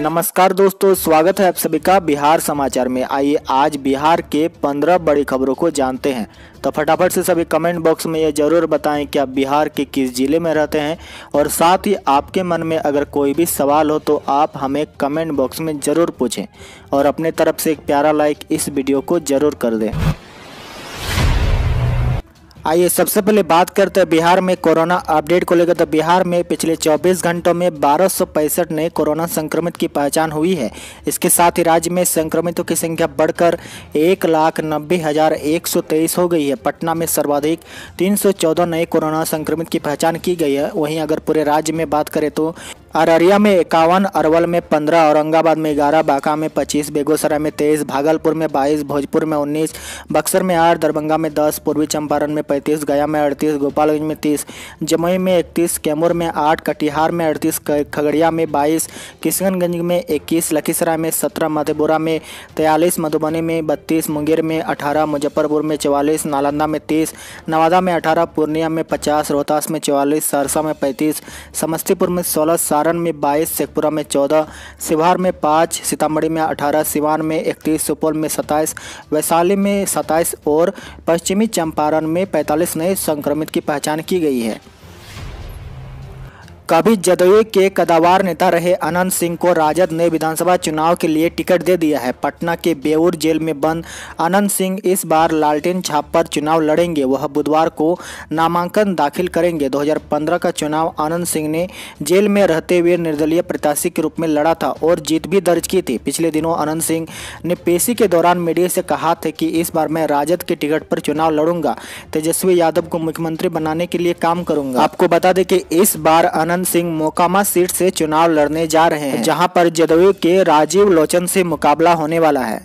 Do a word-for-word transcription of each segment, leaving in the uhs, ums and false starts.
नमस्कार दोस्तों, स्वागत है आप सभी का बिहार समाचार में। आइए आज बिहार के पंद्रह बड़ी खबरों को जानते हैं। तो फटाफट से सभी कमेंट बॉक्स में ये जरूर बताएं कि आप बिहार के किस जिले में रहते हैं, और साथ ही आपके मन में अगर कोई भी सवाल हो तो आप हमें कमेंट बॉक्स में ज़रूर पूछें और अपने तरफ से एक प्यारा लाइक इस वीडियो को ज़रूर कर दें। आइए सबसे पहले बात करते हैं बिहार में कोरोना अपडेट को लेकर। तो बिहार में पिछले चौबीस घंटों में बारह सौ पैंसठ नए कोरोना संक्रमित की पहचान हुई है। इसके साथ ही राज्य में संक्रमितों की संख्या बढ़कर एक लाख नब्बे हज़ार एक सौ तेईस हो गई है। पटना में सर्वाधिक तीन सौ चौदह नए कोरोना संक्रमित की पहचान की गई है। वहीं अगर पूरे राज्य में बात करें तो अररिया में इक्यावन, अरवल में पंद्रह, औरंगाबाद में ग्यारह, बांका में पच्चीस, बेगूसराय में तेईस, भागलपुर में बाईस, भोजपुर में उन्नीस, बक्सर में आठ, दरभंगा में दस, पूर्वी चंपारण में पैंतीस, गया में अड़तीस, गोपालगंज में तीस, जमुई में इकतीस, कैमूर में आठ, कटिहार में अड़तीस, खगड़िया में बाईस, किशनगंज में इक्कीस, लखीसराय में सत्रह, मधेपुरा में तैंतालीस, मधुबनी में बत्तीस, मुंगेर में अठारह, मुजफ्फरपुर में चवालीस, नालंदा में तीस, नवादा में अठारह, पूर्णिया में पचास, रोहतास में चवालीस, सहरसा में पैंतीस, समस्तीपुर में सोलह, सारण में बाईस, शेखपुरा में चौदह, शिवहर में पाँच, सीतामढ़ी में अठारह, सिवान में इकतीस, सुपौल में सत्ताईस, वैशाली में सत्ताईस और पश्चिमी चंपारण में पैंतालीस नए संक्रमित की पहचान की गई है। कभी जदयू के कदावर नेता रहे अनंत सिंह को राजद ने विधानसभा चुनाव के लिए टिकट दे दिया है। पटना के बेऊर जेल में बंद अनंत सिंह इस बार लालटेन छाप पर चुनाव लड़ेंगे। वह बुधवार को नामांकन दाखिल करेंगे। दो हज़ार पंद्रह का चुनाव अनंत सिंह ने जेल में रहते हुए निर्दलीय प्रत्याशी के रूप में लड़ा था और जीत भी दर्ज की थी। पिछले दिनों अनंत सिंह ने पेशी के दौरान मीडिया से कहा था कि इस बार मैं राजद के टिकट पर चुनाव लड़ूंगा, तेजस्वी यादव को मुख्यमंत्री बनाने के लिए काम करूंगा। आपको बता दें कि इस बार अनंत सिंह मोकामा सीट से चुनाव लड़ने जा रहे हैं, जहां पर जदयू के राजीव लोचन से मुकाबला होने वाला है।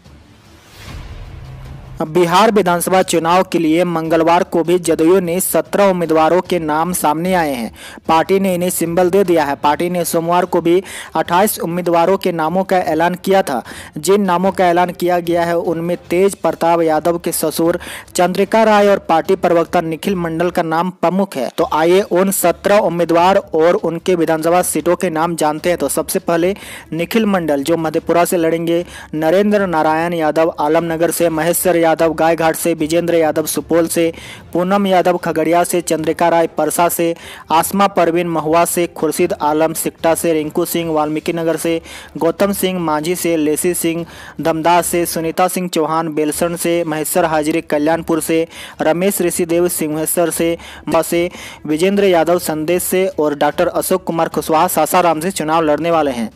बिहार विधानसभा चुनाव के लिए मंगलवार को भी जदयू ने सत्रह उम्मीदवारों के नाम सामने आए हैं। पार्टी ने इन्हें सिंबल दे दिया है। पार्टी ने सोमवार को भी अट्ठाईस उम्मीदवारों के नामों का ऐलान किया था। जिन नामों का ऐलान किया गया है उनमें तेज प्रताप यादव के ससुर चंद्रिका राय और पार्टी प्रवक्ता निखिल मंडल का नाम प्रमुख है। तो आइए उन सत्रह उम्मीदवार और उनके विधानसभा सीटों के नाम जानते हैं। तो सबसे पहले निखिल मंडल जो मधेपुरा से लड़ेंगे, नरेंद्र नारायण यादव आलमनगर से, महेश्वर यादव गायघाट से, विजेंद्र यादव सुपौल से, पूनम यादव खगड़िया से, चंद्रिका राय परसा से, आसमा परवीन महुआ से, खुर्शीद आलम सिकटा से, रिंकू सिंह वाल्मीकि नगर से, गौतम सिंह मांझी से, लेसी सिंह धमदास से, सुनीता सिंह चौहान बेलसण से, महेश्वर हाजिरी कल्याणपुर से, रमेश ऋषिदेव सिंहेश्वर से, से विजेंद्र यादव संदेश से और डॉक्टर अशोक कुमार कुशवाहा सासाराम से चुनाव लड़ने वाले हैं।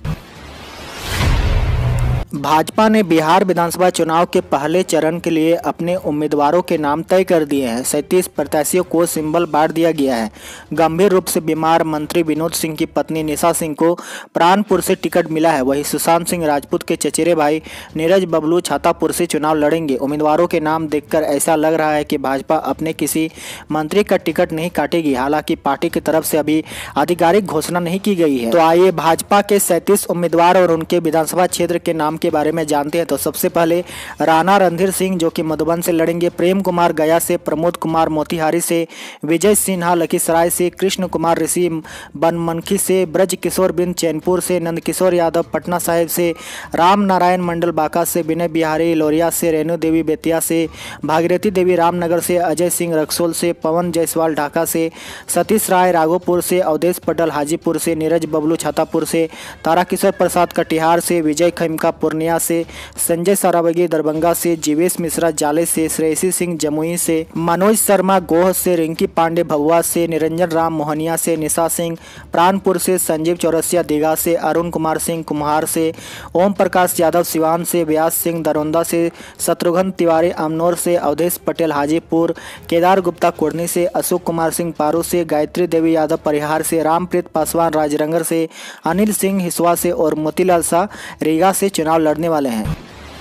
भाजपा ने बिहार विधानसभा चुनाव के पहले चरण के लिए अपने उम्मीदवारों के नाम तय कर दिए हैं। सैंतीस प्रत्याशियों को सिंबल बांट दिया गया है। गंभीर रूप से बीमार मंत्री विनोद सिंह की पत्नी निशा सिंह को प्राणपुर से टिकट मिला है। वहीं सुशांत सिंह राजपूत के चचेरे भाई नीरज बबलू छातापुर से चुनाव लड़ेंगे। उम्मीदवारों के नाम देखकर ऐसा लग रहा है कि भाजपा अपने किसी मंत्री का टिकट नहीं काटेगी। हालांकि पार्टी की तरफ से अभी आधिकारिक घोषणा नहीं की गई है। तो आइए भाजपा के सैंतीस उम्मीदवार और उनके विधानसभा क्षेत्र के नाम के बारे में जानते हैं। तो सबसे पहले राणा रणधीर सिंह जो कि मधुबन से लड़ेंगे, प्रेम कुमार गया से, प्रमोद कुमार मोतिहारी से, विजय सिन्हा लखीसराय से, कृष्ण कुमार ऋषि बनमनखी से, ब्रज किशोर बिंद चैनपुर से, नंदकिशोर यादव पटना साहिब से, राम नारायण मंडल बांका से, विनय बिहारी लोरिया से, रेणु देवी बेतिया से, भागीरथी देवी रामनगर से, अजय सिंह रक्सोल से, पवन जायसवाल ढाका से, सतीश राय राघोपुर से, अवधेश पटेल हाजीपुर से, नीरज बबलू छातापुर से, ताराकिशोर प्रसाद कटिहार से, विजय खैमका पूर्णिया से, संजय सरावगी दरभंगा से, जीवेश मिश्रा जाले से, श्रेयसी सिंह जमुई से, मनोज शर्मा गोह से, रिंकी पांडे भभुआ से, निरंजन राम मोहनिया से, निशा सिंह प्राणपुर से, संजीव चौरसिया दीघा से, अरुण कुमार सिंह कुम्हार से, ओम प्रकाश यादव सिवान से, व्यास सिंह दरौंदा से, शत्रुघ्न तिवारी अमनौर से, अवधेश पटेल हाजीपुर, केदार गुप्ता कुर्नी से, अशोक कुमार सिंह पारू से, गायत्री देवी यादव परिहार से, रामप्रीत पासवान राजरंगर से, अनिल सिंह हिसवा से और मोतीलाल शाह रीगा से चुनाव लड़ने वाले हैं।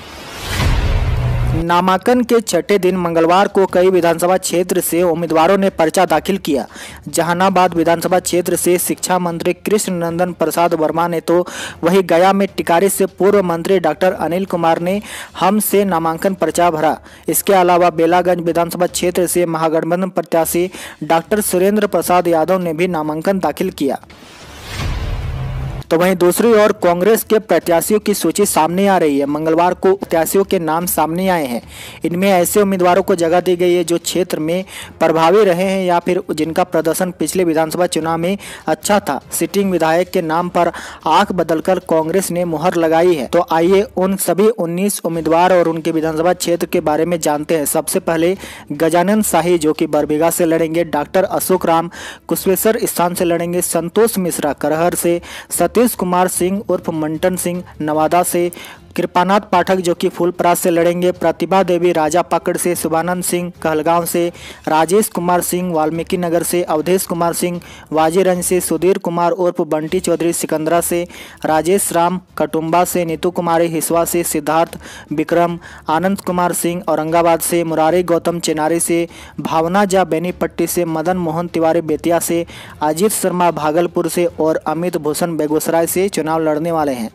नामांकन के छठे दिन मंगलवार को कई विधानसभा क्षेत्र से उम्मीदवारों ने पर्चा दाखिल किया। जहानाबाद विधानसभा क्षेत्र से शिक्षा मंत्री कृष्ण नंदन प्रसाद वर्मा ने तो वहीं गया में टिकारी से पूर्व मंत्री डॉक्टर अनिल कुमार ने हम से नामांकन पर्चा भरा। इसके अलावा बेलागंज विधानसभा क्षेत्र से महागठबंधन प्रत्याशी डॉक्टर सुरेंद्र प्रसाद यादव ने भी नामांकन दाखिल किया। तो वहीं दूसरी ओर कांग्रेस के प्रत्याशियों की सूची सामने आ रही है। मंगलवार को प्रत्याशियों के नाम सामने आए हैं। इनमें ऐसे उम्मीदवारों को जगह दी गई है जो क्षेत्र में प्रभावी रहे हैं या फिर जिनका प्रदर्शन पिछले विधानसभा चुनाव में अच्छा था। सिटिंग विधायक के नाम पर आंख बदलकर कांग्रेस ने मुहर लगाई है। तो आइए उन सभी उन्नीस उम्मीदवार और उनके विधानसभा क्षेत्र के बारे में जानते हैं। सबसे पहले गजानन शाही जो कि बरबीघा से लड़ेंगे, डॉक्टर अशोक राम कुशवेश्वर स्थान से लड़ेंगे, संतोष मिश्रा करहर से, सतीश कुमार सिंह उर्फ मंटन सिंह नवादा से, कृपानाथ पाठक जो कि फूलपरास से लड़ेंगे, प्रतिभा देवी राजा पाकड़ से, शुभानंद सिंह कहलगांव से, राजेश कुमार सिंह वाल्मीकि नगर से, अवधेश कुमार सिंह वाजीरंज से, सुधीर कुमार उर्फ बंटी चौधरी सिकंदरा से, राजेश राम कटुम्बा से, नीतू कुमारी हिसवा से, सिद्धार्थ विक्रम आनंद कुमार सिंह औरंगाबाद से, मुरारी गौतम चेनारी से, भावना जा बेनीपट्टी से, मदन मोहन तिवारी बेतिया से, अजीत शर्मा भागलपुर से और अमित भूषण बेगूसराय से चुनाव लड़ने वाले हैं।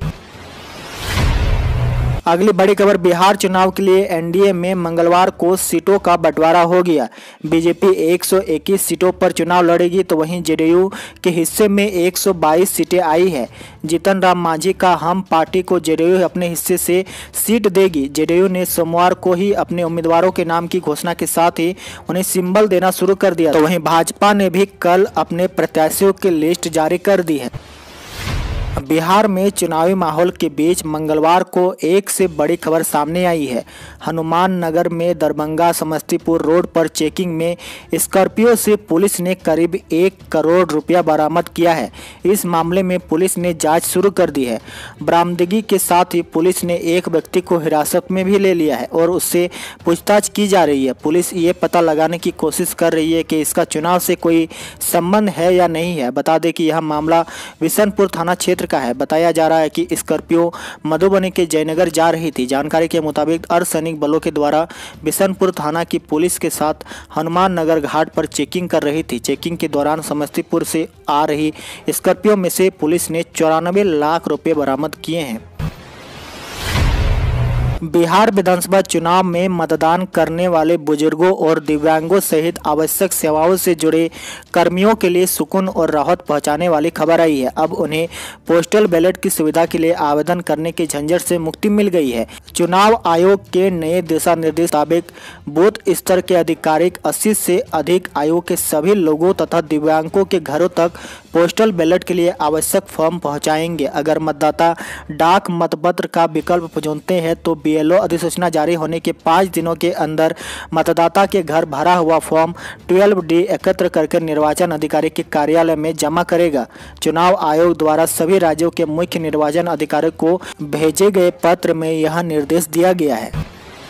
अगली बड़ी खबर, बिहार चुनाव के लिए एनडीए में मंगलवार को सीटों का बंटवारा हो गया। बीजेपी एक सौ इक्कीस सीटों पर चुनाव लड़ेगी तो वहीं जेडीयू के हिस्से में एक सौ बाईस सीटें आई है। जीतन राम मांझी का हम पार्टी को जेडीयू अपने हिस्से से सीट देगी। जेडीयू ने सोमवार को ही अपने उम्मीदवारों के नाम की घोषणा के साथ ही उन्हें सिंबल देना शुरू कर दिया। तो वहीं भाजपा ने भी कल अपने प्रत्याशियों की लिस्ट जारी कर दी है। बिहार में चुनावी माहौल के बीच मंगलवार को एक से बड़ी खबर सामने आई है। हनुमान नगर में दरभंगा समस्तीपुर रोड पर चेकिंग में स्कॉर्पियो से पुलिस ने करीब एक करोड़ रुपया बरामद किया है। इस मामले में पुलिस ने जांच शुरू कर दी है। बरामदगी के साथ ही पुलिस ने एक व्यक्ति को हिरासत में भी ले लिया है और उससे पूछताछ की जा रही है। पुलिस ये पता लगाने की कोशिश कर रही है कि इसका चुनाव से कोई संबंध है या नहीं है। बता दें कि यह मामला बिशनपुर थाना क्षेत्र का है। बताया जा रहा है कि स्कॉर्पियो मधुबनी के जयनगर जा रही थी। जानकारी के मुताबिक अर्धसैनिक बलों के द्वारा बिशनपुर थाना की पुलिस के साथ हनुमान नगर घाट पर चेकिंग कर रही थी। चेकिंग के दौरान समस्तीपुर से आ रही स्कॉर्पियो में से पुलिस ने चौरानवे लाख रुपए बरामद किए हैं। बिहार विधानसभा चुनाव में मतदान करने वाले बुजुर्गों और दिव्यांगों सहित आवश्यक सेवाओं से जुड़े कर्मियों के लिए सुकून और राहत पहुंचाने वाली खबर आई है। अब उन्हें पोस्टल बैलेट की सुविधा के लिए आवेदन करने की झंझट से मुक्ति मिल गई है। चुनाव आयोग के नए दिशा निर्देश मुताबिक बूथ स्तर के अधिकारी अस्सी से अधिक आयु के सभी लोगों तथा दिव्यांगों के घरों तक पोस्टल बैलेट के लिए आवश्यक फॉर्म पहुंचाएंगे। अगर मतदाता डाक मतपत्र का विकल्प चुनते हैं तो बीएलओ अधिसूचना जारी होने के पाँच दिनों के अंदर मतदाता के घर भरा हुआ फॉर्म बारह डी एकत्र करके निर्वाचन अधिकारी के कार्यालय में जमा करेगा। चुनाव आयोग द्वारा सभी राज्यों के मुख्य निर्वाचन अधिकारी को भेजे गए पत्र में यह निर्देश दिया गया है।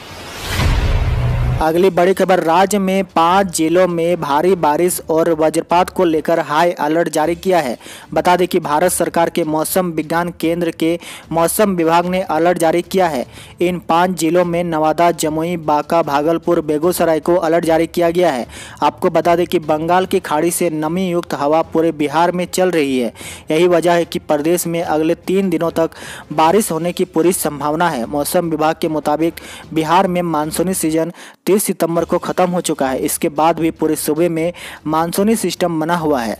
अगली बड़ी खबर, राज्य में पांच जिलों में भारी बारिश और वज्रपात को लेकर हाई अलर्ट जारी किया है। बता दें कि भारत सरकार के मौसम विज्ञान केंद्र के मौसम विभाग ने अलर्ट जारी किया है। इन पांच जिलों में नवादा, जमुई, बांका, भागलपुर, बेगूसराय को अलर्ट जारी किया गया है। आपको बता दें कि बंगाल की खाड़ी से नमी युक्त हवा पूरे बिहार में चल रही है। यही वजह है कि प्रदेश में अगले तीन दिनों तक बारिश होने की पूरी संभावना है। मौसम विभाग के मुताबिक बिहार में मानसूनी सीजन तीस सितंबर को खत्म हो चुका है। इसके बाद भी पूरे सूबे में मानसूनी सिस्टम बना हुआ है।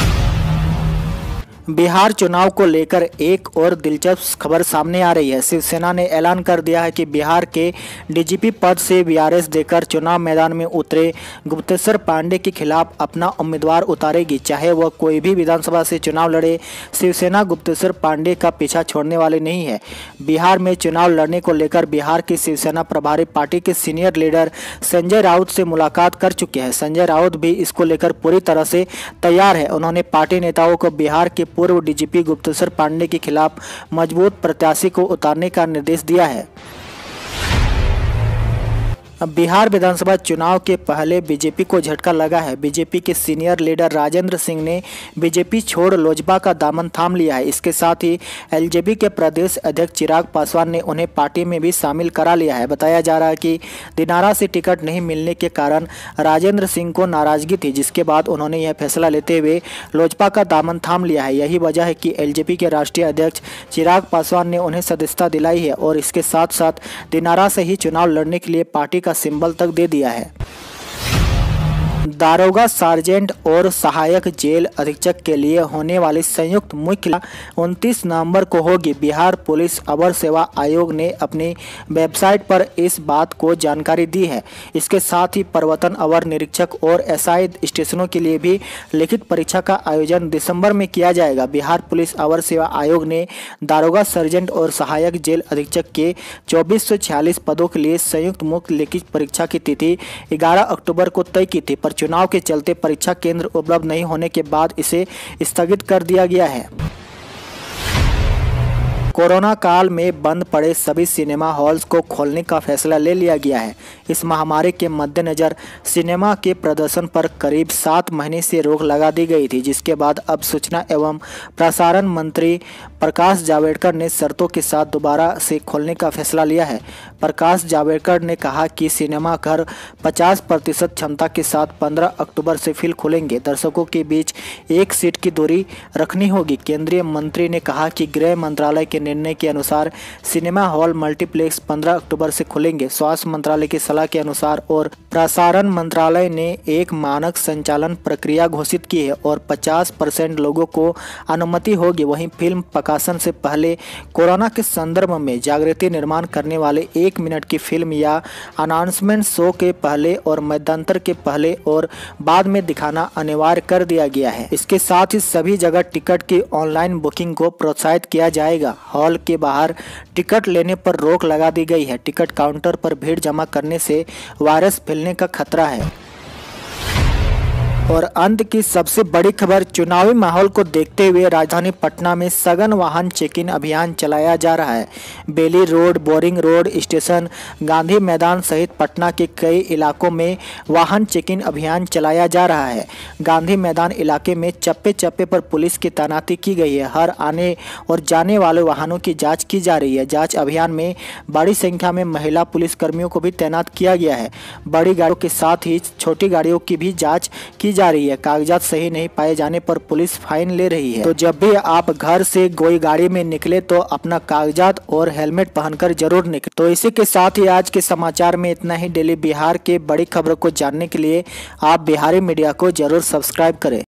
बिहार चुनाव को लेकर एक और दिलचस्प खबर सामने आ रही है। शिवसेना ने ऐलान कर दिया है कि बिहार के डीजीपी पद से वीआरएस देकर चुनाव मैदान में उतरे गुप्तेश्वर पांडे के खिलाफ अपना उम्मीदवार उतारेगी, चाहे वह कोई भी विधानसभा से चुनाव लड़े। शिवसेना गुप्तेश्वर पांडे का पीछा छोड़ने वाली नहीं है। बिहार में चुनाव लड़ने को लेकर बिहार की शिवसेना प्रभारी पार्टी के सीनियर लीडर संजय राउत से मुलाकात कर चुके हैं। संजय राउत भी इसको लेकर पूरी तरह से तैयार है। उन्होंने पार्टी नेताओं को बिहार के पूर्व डीजीपी गुप्तेश्वर पांडे के खिलाफ मजबूत प्रत्याशी को उतारने का निर्देश दिया है। अब बिहार विधानसभा चुनाव के पहले बीजेपी को झटका लगा है। बीजेपी के सीनियर लीडर राजेंद्र सिंह ने बीजेपी छोड़ लोजपा का दामन थाम लिया है। इसके साथ ही एलजेपी के प्रदेश अध्यक्ष चिराग पासवान ने उन्हें पार्टी में भी शामिल करा लिया है। बताया जा रहा है कि दिनारा से टिकट नहीं मिलने के कारण राजेंद्र सिंह को नाराजगी थी, जिसके बाद उन्होंने यह फैसला लेते हुए लोजपा का दामन थाम लिया है। यही वजह है कि एलजेपी के राष्ट्रीय अध्यक्ष चिराग पासवान ने उन्हें सदस्यता दिलाई है और इसके साथ साथ दिनारा से ही चुनाव लड़ने के लिए पार्टी का सिंबल तक दे दिया है। दारोगा सार्जेंट और सहायक जेल अधीक्षक के लिए होने वाली संयुक्त मुख्य उनतीस नवंबर को होगी। बिहार पुलिस अवर सेवा आयोग ने अपनी वेबसाइट पर इस बात को जानकारी दी है। इसके साथ ही प्रवर्तन अवर निरीक्षक और एसआई स्टेशनों के लिए भी लिखित परीक्षा का आयोजन दिसंबर में किया जाएगा। बिहार पुलिस अवर सेवा आयोग ने दारोगा सार्जेंट और सहायक जेल अधीक्षक के चौबीस सौ छियालीस पदों के लिए संयुक्त मुख्य लिखित परीक्षा की तिथि ग्यारह अक्टूबर को तय की थी, पर चुनाव के चलते परीक्षा केंद्र उपलब्ध नहीं होने के बाद इसे स्थगित कर दिया गया है। कोरोना काल में बंद पड़े सभी सिनेमा हॉल्स को खोलने का फैसला ले लिया गया है। इस महामारी के मद्देनज़र सिनेमा के प्रदर्शन पर करीब सात महीने से रोक लगा दी गई थी, जिसके बाद अब सूचना एवं प्रसारण मंत्री प्रकाश जावड़ेकर ने शर्तों के साथ दोबारा से खोलने का फैसला लिया है। प्रकाश जावड़ेकर ने कहा कि सिनेमा घर पचास प्रतिशत क्षमता के साथ पंद्रह अक्टूबर से फिर खुलेंगे। दर्शकों के बीच एक सीट की दूरी रखनी होगी। केंद्रीय मंत्री ने कहा कि गृह मंत्रालय के निर्णय के अनुसार सिनेमा हॉल मल्टीप्लेक्स पंद्रह अक्टूबर से खुलेंगे। स्वास्थ्य मंत्रालय की सलाह के अनुसार और प्रसारण मंत्रालय ने एक मानक संचालन प्रक्रिया घोषित की है और पचास परसेंट लोगों को अनुमति होगी। वहीं फिल्म प्रकाशन से पहले कोरोना के संदर्भ में जागृति निर्माण करने वाले एक मिनट की फिल्म या अनाउंसमेंट शो के पहले और मध्यांतर के पहले और बाद में दिखाना अनिवार्य कर दिया गया है। इसके साथ ही सभी जगह टिकट की ऑनलाइन बुकिंग को प्रोत्साहित किया जाएगा। हॉल के बाहर टिकट लेने पर रोक लगा दी गई है। टिकट काउंटर पर भीड़ जमा करने से वायरस फैलने का खतरा है। और अंत की सबसे बड़ी खबर, चुनावी माहौल को देखते हुए राजधानी पटना में सघन वाहन चेकिंग अभियान चलाया जा रहा है। Bailey road, boring road station, Gandhi Maidan सहित पटना के कई इलाकों में वाहन चेकिंग अभियान चलाया जा रहा है। गांधी मैदान इलाके में चप्पे चप्पे पर पुलिस की तैनाती की गई है। हर आने और जाने वाले वाहनों की जाँच की जा रही है। जाँच अभियान में बड़ी संख्या में महिला पुलिसकर्मियों को भी तैनात किया गया है। बड़ी गाड़ियों के साथ ही छोटी गाड़ियों की भी जाँच की जा रही है। कागजात सही नहीं पाए जाने पर पुलिस फाइन ले रही है। तो जब भी आप घर से कोई गाड़ी में निकले तो अपना कागजात और हेलमेट पहनकर जरूर निकले। तो इसी के साथ ही आज के समाचार में इतना ही। डेली बिहार के बड़ी खबरों को जानने के लिए आप बिहारी मीडिया को जरूर सब्सक्राइब करें।